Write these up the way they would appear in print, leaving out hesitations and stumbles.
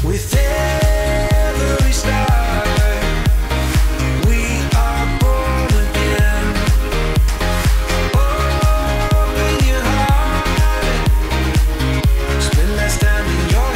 With every star, we are born again. Open your heart, spend less time in your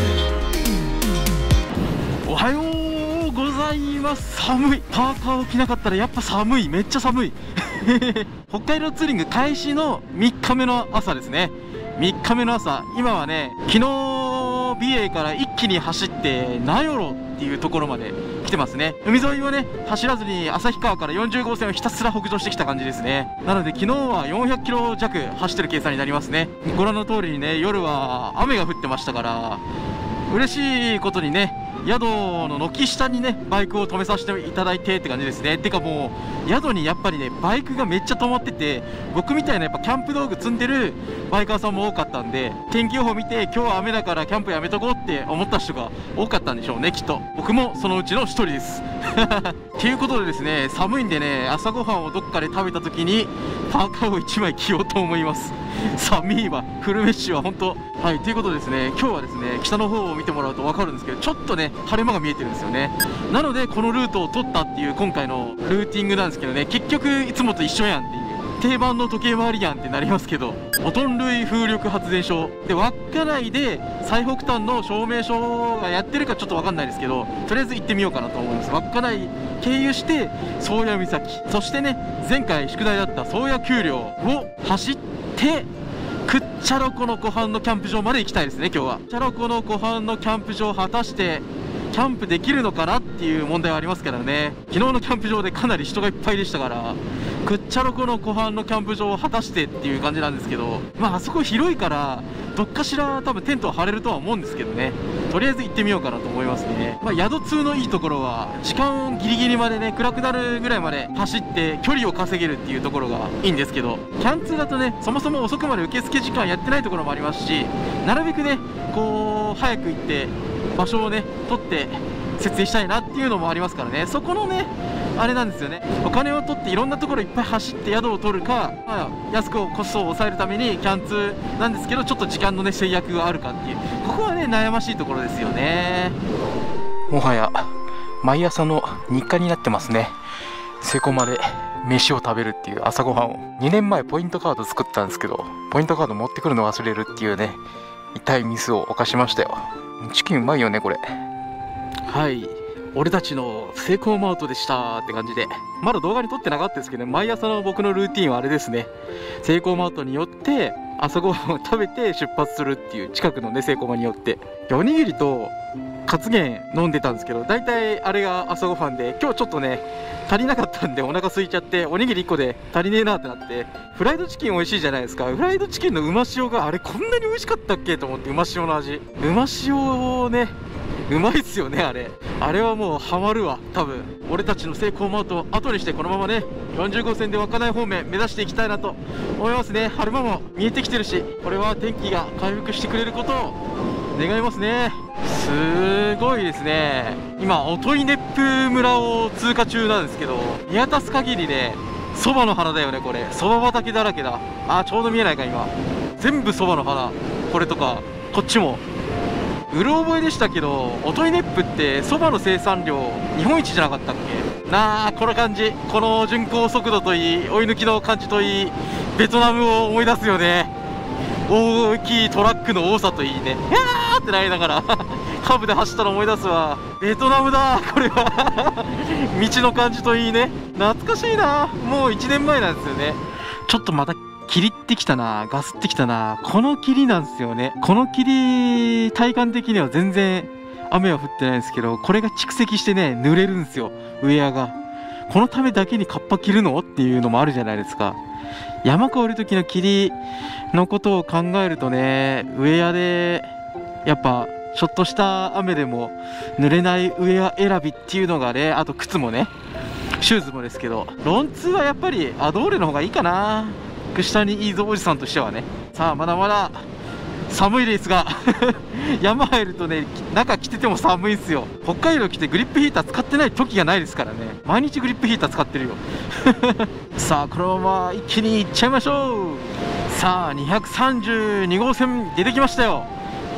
head. おはようございます。寒い。パーカーを着なかったらやっぱ寒い。めっちゃ寒い。北海道ツーリング開始の3日目の朝ですね。3日目の朝、今はね、昨日美瑛から一気に走って名寄っていうところまで来てますね。海沿いをね走らずに旭川から40号線をひたすら北上してきた感じですね。なので昨日は400キロ弱走ってる計算になりますね。ご覧の通りにね、夜は雨が降ってましたから、嬉しいことにね、宿の軒下にねバイクを止めさせていただいてって感じですね。てかもう宿にやっぱりねバイクがめっちゃ止まってて、僕みたいなやっぱキャンプ道具積んでるバイカーさんも多かったんで、天気予報見て今日は雨だからキャンプやめとこうって思った人が多かったんでしょうね、きっと。僕もそのうちの一人ですということでですね、寒いんでね、朝ごはんをどっかで食べた時にパーカーを1枚着ようと思います。寒いわ、フルメッシュは本当。はい、ということでですね、今日はですね北の方を見てもらうと分かるんですけど、ちょっとね晴れ間が見えてるんですよね。なのでこのルートを取ったっていう今回のルーティングなんですけどね、結局いつもと一緒やんっていう、定番の時計回りやんってなりますけど、オトン類風力発電所で稚内で最北端の証明書がやってるかちょっと分かんないですけど、とりあえず行ってみようかなと思います。稚内経由して宗谷岬、そしてね前回宿題だった宗谷丘陵を走ってくっちゃろこの湖畔のキャンプ場まで行きたいですね。今日はくっちゃろこの湖畔のキャンプ場、果たしてキャンプできるのかなっていう問題はありますからね。昨日のキャンプ場でかなり人がいっぱいでしたから、くっちゃろこの湖畔のキャンプ場を果たしてっていう感じなんですけど、まああそこ広いからどっかしら多分テントは張れるとは思うんですけどね、とりあえず行ってみようかなと思いますね。まあ宿通のいいところは時間ギリギリまでね、暗くなるぐらいまで走って距離を稼げるっていうところがいいんですけど、キャン通だとねそもそも遅くまで受付時間やってないところもありますし、なるべくねこう早く行って場所をね取って設営したいなっていうのもありますからね。そこのねあれなんですよね、お金を取っていろんなところいっぱい走って宿を取るか、まあ、安くコストを抑えるためにキャンツーなんですけど、ちょっと時間のね制約があるかっていう、ここはね悩ましいところですよね。もはや毎朝の日課になってますね。セコマで飯を食べるっていう朝ごはんを。2年前ポイントカード作ったんですけど、ポイントカード持ってくるの忘れるっていうね痛いミスを犯しましたよ。チキンうまいよねこれ。はい、俺たちのセイコーマートでしたって感じで、まだ動画に撮ってなかったですけどね、毎朝の僕のルーティンはあれですね、セイコーマートによって朝ごはんを食べて出発するっていう、近くのねセイコーマによって。おにぎりとカツゲン飲んでたんですけど、大体あれが朝ごはんで、今日ちょっとね足りなかったんでお腹空いちゃって、おにぎり1個で足りねえなってなって、フライドチキン美味しいじゃないですか。フライドチキンのうま塩があれこんなに美味しかったっけと思って、うま塩の味、うま塩をねうまいっすよねあれ。あれはもうハマるわ多分。俺たちのセイコーマートを後にして、このままね40号線で稚内方面目指していきたいなと思いますね。晴れ間も見えてきてるし、これは天気が回復してくれることを願いますね。すごいですね。今音威熱風村を通過中なんですけど、見渡す限りねそばの花だよねこれ。そば畑だらけだ。あーちょうど見えないか今、全部そばの花。これとかこっちもうろ覚えでしたけど、音威熱風ってそばの生産量日本一じゃなかったっけなあ。この感じ、この巡航速度といい追い抜きの感じといい、ベトナムを思い出すよね。大きいトラックの多さといいね、いやーってなりながらカーブで走ったの思い出すわ。ベトナムだこれは道の感じといいね、懐かしいな。もう1年前なんですよね。ちょっとまた霧ってきたな、ガスってきたな。この霧なんですよね。この霧体感的には全然雨は降ってないんですけど、これが蓄積してね濡れるんですよウェアが。このためだけにカッパ着るのっていうのもあるじゃないですか。山越える時の霧のことを考えるとね、ウェアでやっぱちょっとした雨でも濡れないウェア選びっていうのがね、あと靴もねシューズもですけど、ロンツーはやっぱりアドーレの方がいいかな、下にいいぞおじさんとしてはね。さあまだまだ寒いですが山入るとね中着てても寒いんですよ。北海道来てグリップヒーター使ってない時がないですからね。毎日グリップヒーター使ってるよさあこのまま一気にいっちゃいましょう。さあ232号線出てきましたよ。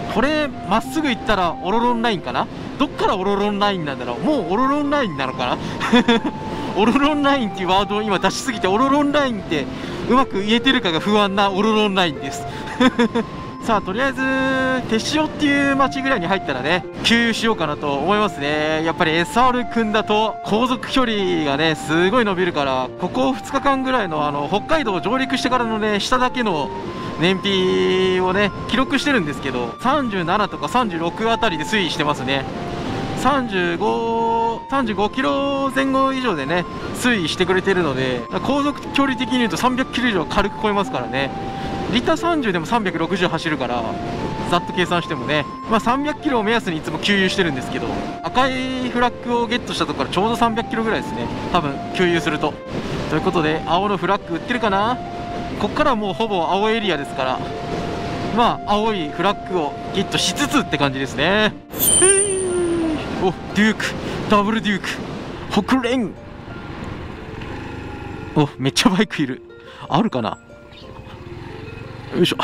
これまっすぐ行ったらオロロンラインかな。どっからオロロンラインなんだろう。もうオロロンラインなのかなオロロンラインっていうワードを今出しすぎて、オロロンラインってうまく言えてるかが不安なオロロンラインですさあとりあえず手塩っていう町ぐらいに入ったらね給油しようかなと思いますね。やっぱり SR 君だと航続距離がねすごい伸びるから、ここ2日間ぐらいの北海道上陸してからのね下だけの燃費をね記録してるんですけど、37とか36あたりで推移してますね。35キロ前後以上でね推移してくれてるので、航続距離的に言うと300キロ以上軽く超えますからね。リッター30でも360走るから、ざっと計算してもね、300キロを目安にいつも給油してるんですけど、赤いフラッグをゲットしたところからちょうど300キロぐらいですね、多分給油すると。ということで青のフラッグ売ってるかな。こっからもうほぼ青エリアですから、青いフラッグをゲットしつつって感じですね。お、デューク、ダブルデューク、北連。お、めっちゃバイクいる。あるかな。よいしょ。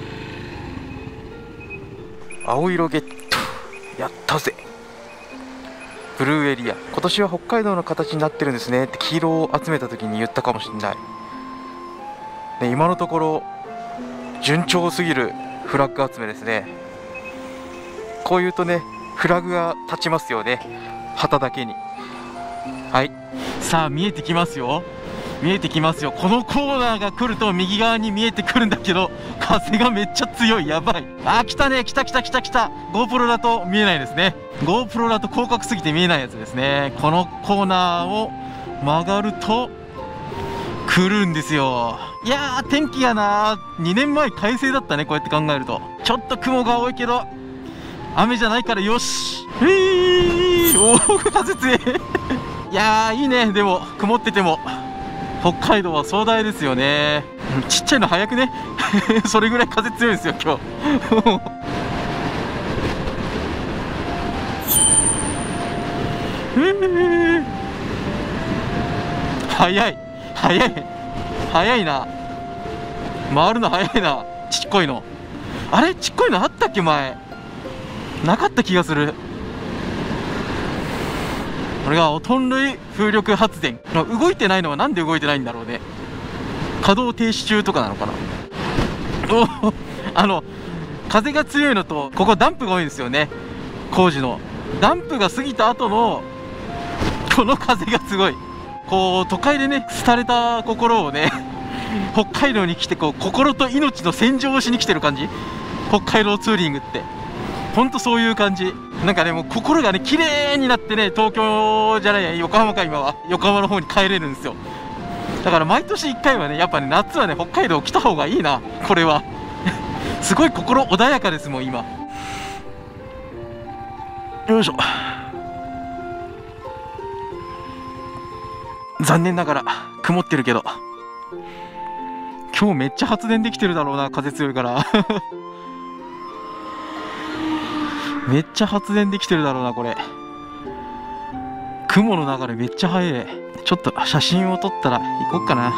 青色ゲット、やったぜ。ブルーエリア、今年は北海道の形になってるんですねって黄色を集めた時に言ったかもしれない。ね、今のところ順調すぎるフラッグ集めですね。こういうとねフラグが立ちますよね、旗だけに。はい、さあ見えてきますよ、見えてきますよ。このコーナーが来ると右側に見えてくるんだけど、風がめっちゃ強い、やばい。あ、来たね、来た GoPro だと見えないですね。 GoPro だと広角すぎて見えないやつですね。このコーナーを曲がると来るんですよ。いやー天気やなー、2年前快晴だったね。こうやって考えるとちょっと雲が多いけど雨じゃないからよし。おー風強いいやーいいね。でも曇ってても北海道は壮大ですよね。ちっちゃいの早くねそれぐらい風強いんですよ今日早い早いな、回るの早いな。ちっこいの、あれちっこいのあったっけ、前なかった気がする。これがオトン類風力発電。動いてないのはなんで動いてないんだろうね。稼働停止中とかなのかな。風が強いのと、ここダンプが多いんですよね。工事のダンプが過ぎた後のこの風がすごい。こう都会でね廃れた心をね北海道に来て、こう心と命の洗浄をしに来てる感じ。北海道ツーリングってほんとそういう感じ。なんかねもう心がね綺麗になってね、東京じゃないや横浜か、今は横浜の方に帰れるんですよ。だから毎年1回はねやっぱね夏はね北海道来た方がいいな。これはすごい心穏やかですもん今。よいしょ。残念ながら曇ってるけど、今日めっちゃ発電できてるだろうな、風強いからめっちゃ発電できてるだろうなこれ。雲の流れめっちゃ速い。ちょっと写真を撮ったら行こっかな。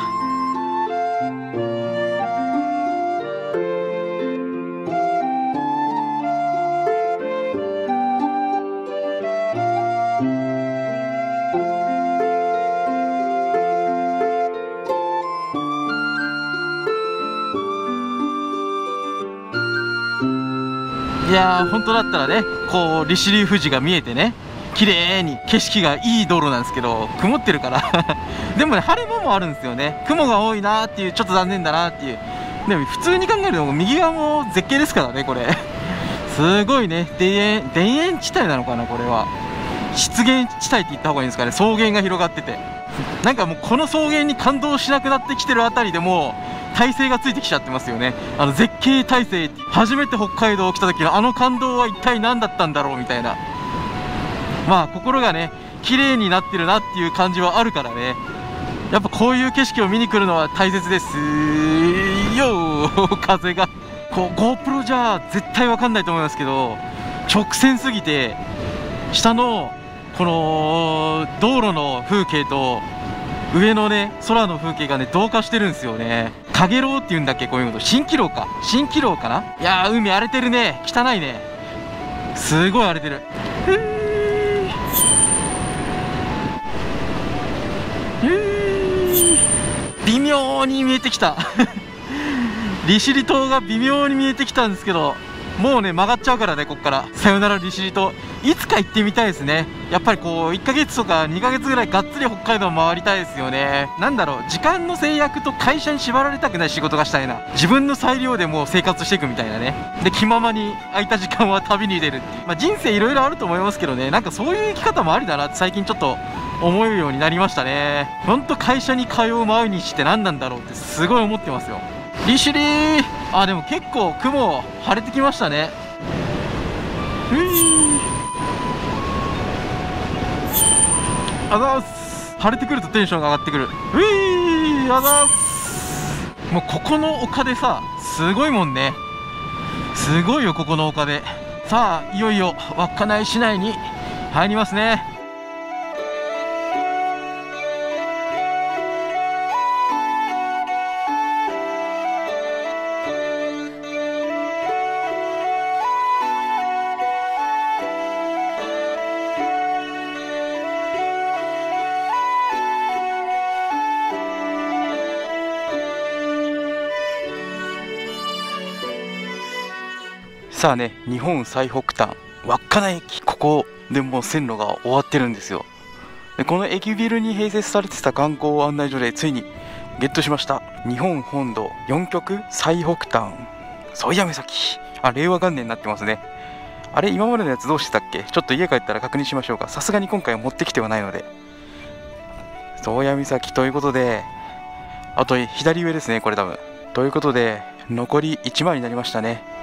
いやー本当だったらねこう利尻富士が見えてね綺麗に景色がいい道路なんですけど、曇ってるからでもね晴れ間もあるんですよね。雲が多いなーっていう、ちょっと残念だなーっていう。でも普通に考えると右側も絶景ですからねこれすごいね。田園地帯なのかな、これは湿原地帯って言った方がいいんですかね。草原が広がってて、なんかもうこの草原に感動しなくなってきてるあたりでもう耐性がついてきちゃってますよね。絶景耐性、初めて北海道来た時のあの感動は一体何だったんだろうみたいな。心がね綺麗になってるなっていう感じはあるからね、やっぱこういう景色を見に来るのは大切ですよ風がこう GoPro じゃ絶対わかんないと思いますけど、直線すぎて下のこの道路の風景と上のね空の風景がね同化してるんですよね。 かげろうっていうんだっけ、こういうこと。蜃気楼か、蜃気楼かな。いやー、海荒れてるね、汚いね、すごい荒れてる。微妙に見えてきた利尻島が微妙に見えてきたんですけど、もうね曲がっちゃうからね、こっからさよなら利尻島。いつか行ってみたいですね。やっぱりこう1ヶ月とか2ヶ月ぐらいがっつり北海道回りたいですよね。なんだろう、時間の制約と会社に縛られたくない仕事がしたいな。自分の裁量でもう生活していくみたいなね。で気ままに空いた時間は旅に出るっていう、人生いろいろあると思いますけどね、なんかそういう生き方もありだなって最近ちょっと思うようになりましたね。ほんと会社に通う毎日って何なんだろうってすごい思ってますよ。利尻ー、でも結構雲晴れてきましたね。あざーす。晴れてくるとテンションが上がってくる。あざーす。もうここの丘でさ、すごいもんね。すごいよここの丘で。さあいよいよ稚内市内に入りますね。さあね、日本最北端稚内駅、ここでもう線路が終わってるんですよ。でこの駅ビルに併設されてた観光案内所でついにゲットしました。日本本土4極最北端宗谷岬。令和元年になってますね。あれ、今までのやつどうしてたっけ。ちょっと家帰ったら確認しましょうか。さすがに今回は持ってきてはないので。宗谷岬ということで、あと左上ですね、これ多分。ということで残り1枚になりましたね。